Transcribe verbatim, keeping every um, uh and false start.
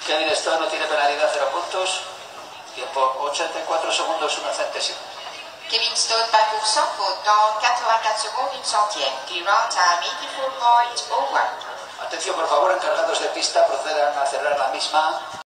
Kevin Stott no tiene penalidad, cero puntos. Tiempo ochenta y cuatro segundos, una centésima. Kevin Stott bat pour cent fautes dans quatre-vingt-quatre secondes, une centième. Clearance time eighty-four point zero one. Atención, por favor, encargados de pista, procedan a cerrar la misma.